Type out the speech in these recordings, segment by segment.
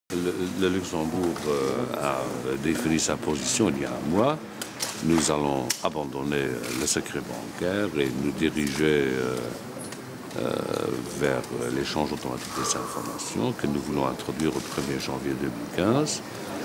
Le Luxembourg a défini sa position il y a un mois. Nous allons abandonner le secret bancaire et nous diriger vers l'échange automatique des informations que nous voulons introduire au 1er janvier 2015.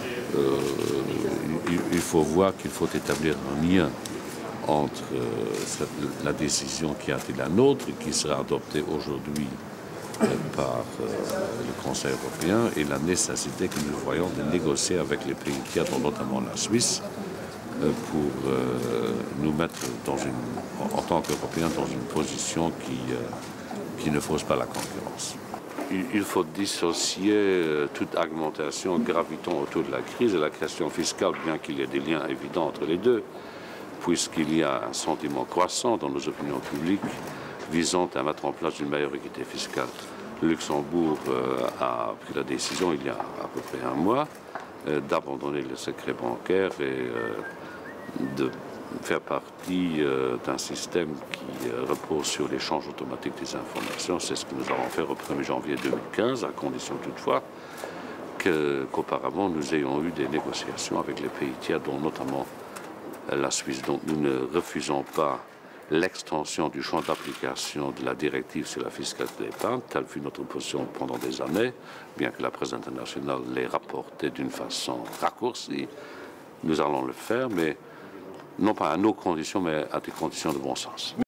Il faut voir qu'il faut établir un lien entre la décision qui a été la nôtre et qui sera adoptée aujourd'hui par le Conseil européen et la nécessité que nous voyons de négocier avec les pays tiers, notamment la Suisse, pour nous mettre en tant qu'Européens dans une position qui ne fausse pas la concurrence. Il faut dissocier toute augmentation gravitant autour de la crise et la question fiscale, bien qu'il y ait des liens évidents entre les deux, puisqu'il y a un sentiment croissant dans nos opinions publiques visant à mettre en place une meilleure équité fiscale. Le Luxembourg a pris la décision, il y a à peu près un mois, d'abandonner le secret bancaire et de faire partie d'un système qui repose sur l'échange automatique des informations. C'est ce que nous allons faire au 1er janvier 2015, à condition toutefois qu'auparavant nous ayons eu des négociations avec les pays tiers, dont notamment la Suisse. Donc nous ne refusons pas l'extension du champ d'application de la directive sur la fiscalité d'épargne, telle fut notre position pendant des années, bien que la presse internationale l'ait rapporté d'une façon raccourcie. Nous allons le faire, mais non pas à nos conditions, mais à des conditions de bon sens.